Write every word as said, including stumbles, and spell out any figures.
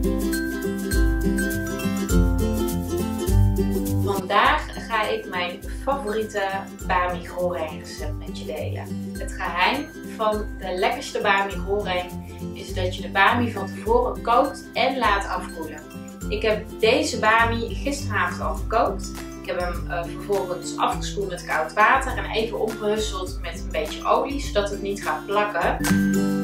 Vandaag ga ik mijn favoriete bami goreng recept met je delen. Het geheim van de lekkerste bami goreng is dat je de bami van tevoren kookt en laat afkoelen. Ik heb deze bami gisteravond al gekookt. Ik heb hem uh, vervolgens afgespoeld met koud water en even opgehusseld met een beetje olie, zodat het niet gaat plakken.